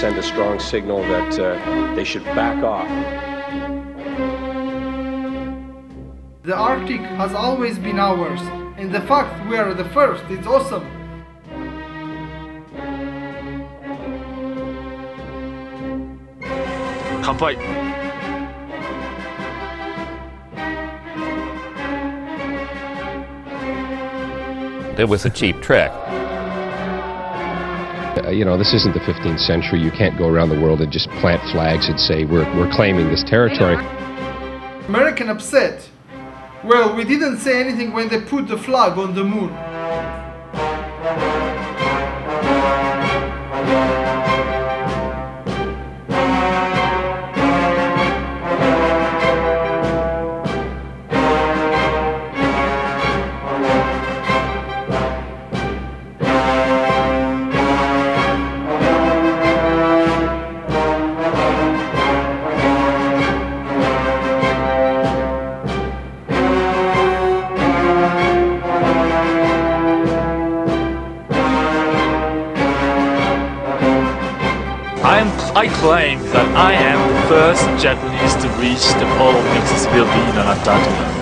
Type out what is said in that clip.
send a strong signal that they should back off. The Arctic has always been ours, and the fact we are the first is awesome. Kanpai. It was a cheap trick. You know, this isn't the 15th century. You can't go around the world and just plant flags and say we're claiming this territory. American upset. Well, we didn't say anything when they put the flag on the moon. I claim that I am the first Japanese to reach the pole of inaccessibility in Antarctica.